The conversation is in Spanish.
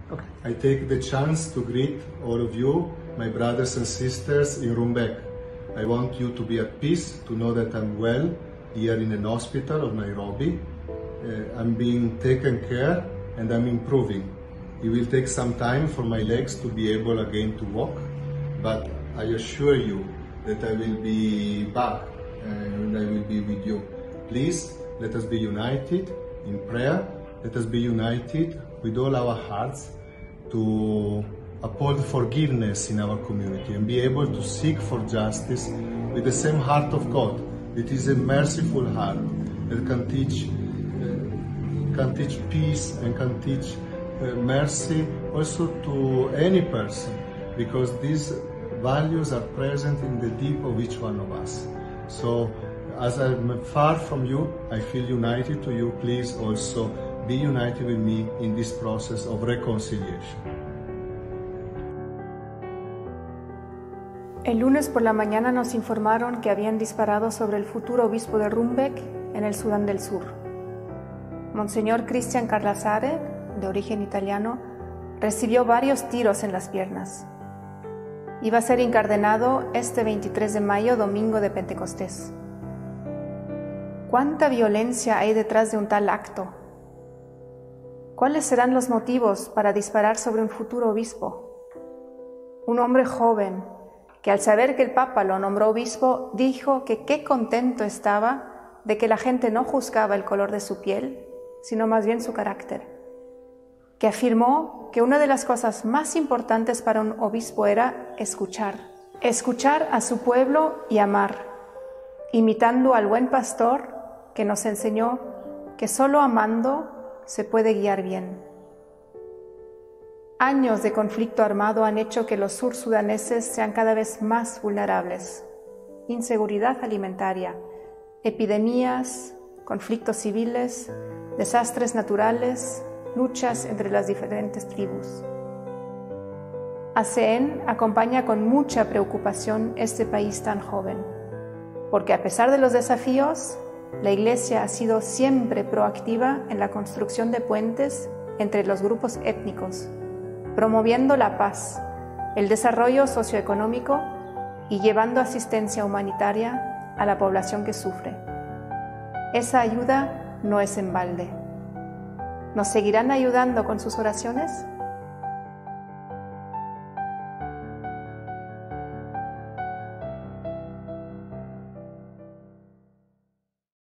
Okay. I take the chance to greet all of you, my brothers and sisters in Rumbek. I want you to be at peace, to know that I'm well here in an hospital of Nairobi. I'm being taken care and I'm improving. It will take some time for my legs to be able again to walk, but I assure you that I will be back and I will be with you. Please, let us be united in prayer. Let us be united with all our hearts to uphold forgiveness in our community and be able to seek for justice with the same heart of God. It is a merciful heart that can teach peace and can teach mercy also to any person, because these values are present in the deep of each one of us. So, as I'm far from you, I feel united to you. Please also be united with me in this process of reconciliation. El lunes por la mañana nos informaron que habían disparado sobre el futuro obispo de Rumbek en el Sudán del Sur. Monseñor Cristian Carlazare, de origen italiano, recibió varios tiros en las piernas. Iba a ser encardenado este 23 de mayo, domingo de Pentecostés. ¿Cuánta violencia hay detrás de un tal acto? ¿Cuáles serán los motivos para disparar sobre un futuro obispo? Un hombre joven que al saber que el Papa lo nombró obispo, dijo que qué contento estaba de que la gente no juzgaba el color de su piel, sino más bien su carácter. Que afirmó que una de las cosas más importantes para un obispo era escuchar a su pueblo y amar, imitando al buen pastor que nos enseñó que solo amando se puede guiar bien. Años de conflicto armado han hecho que los sursudaneses sean cada vez más vulnerables. Inseguridad alimentaria, epidemias, conflictos civiles, desastres naturales, luchas entre las diferentes tribus. ACN acompaña con mucha preocupación este país tan joven, porque a pesar de los desafíos, la Iglesia ha sido siempre proactiva en la construcción de puentes entre los grupos étnicos, promoviendo la paz, el desarrollo socioeconómico y llevando asistencia humanitaria a la población que sufre. Esa ayuda no es en balde. ¿Nos seguirán ayudando con sus oraciones?